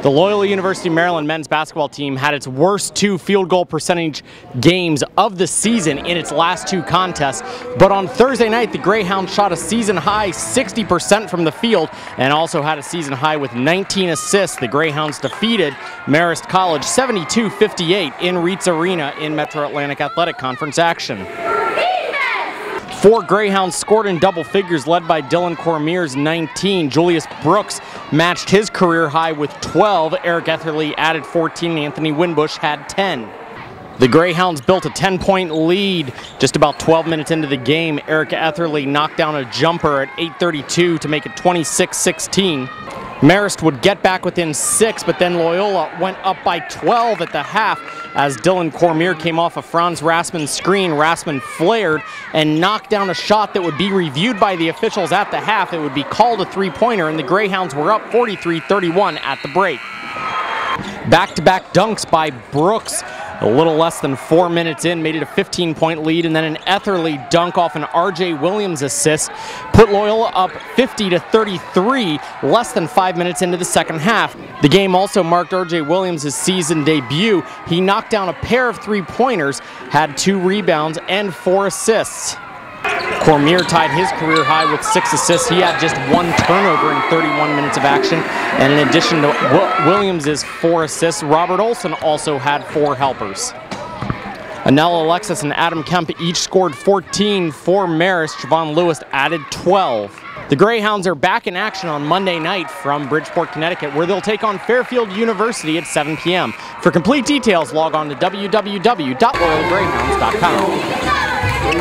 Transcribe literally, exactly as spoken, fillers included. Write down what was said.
The Loyola University Maryland men's basketball team had its worst two field goal percentage games of the season in its last two contests. But on Thursday night, the Greyhounds shot a season high sixty percent from the field and also had a season high with nineteen assists. The Greyhounds defeated Marist College seventy-two fifty-eight in Reitz Arena in Metro Atlantic Athletic Conference action. Four Greyhounds scored in double figures, led by Dylan Cormier's nineteen. Julius Brooks matched his career high with twelve. Eric Etherly added fourteen, and Anthony Winbush had ten. The Greyhounds built a ten-point lead just about twelve minutes into the game. Eric Etherly knocked down a jumper at eight thirty-two to make it twenty-six sixteen. Marist would get back within six, but then Loyola went up by twelve at the half as Dylan Cormier came off of Franz Rassman's screen. Rassman flared and knocked down a shot that would be reviewed by the officials at the half. It would be called a three-pointer, and the Greyhounds were up forty-three thirty-one at the break. Back-to-back dunks by Brooks. A little less than four minutes in, made it a fifteen-point lead, and then an Etherly dunk off an R J Williams assist put Loyola up fifty to thirty-three less than five minutes into the second half. The game also marked R J Williams' season debut. He knocked down a pair of three-pointers, had two rebounds, and four assists. Cormier tied his career high with six assists. He had just one turnover in thirty-one minutes of action. And in addition to Williams' four assists, Robert Olson also had four helpers. Anel Alexis and Adam Kemp each scored fourteen for Marist. Javon Lewis added twelve. The Greyhounds are back in action on Monday night from Bridgeport, Connecticut, where they'll take on Fairfield University at seven p m For complete details, log on to w w w dot loyola greyhounds dot com.